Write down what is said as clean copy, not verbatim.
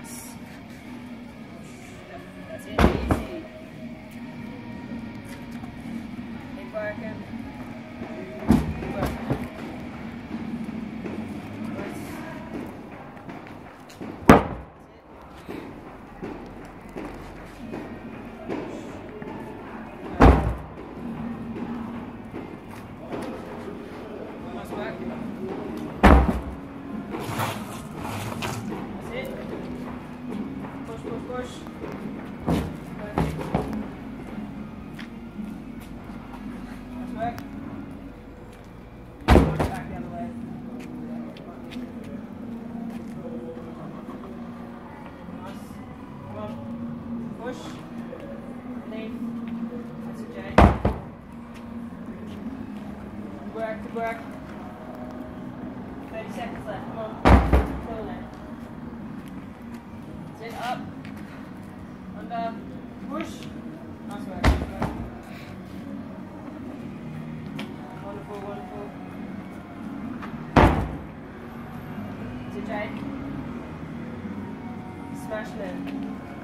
Nice. That's it, easy. Keep working. Keep working. Nice. Nice work. That's it. Push, push, push. Nice work. Back the other way. Nice. Come on. Push. Lean. That's it, Jade. Good work, good work. 30 seconds left. Come on. Kill it. Sit up. Under. Push. Nice work. Nice work. Wonderful, wonderful. Sit, Jade. Smash it in.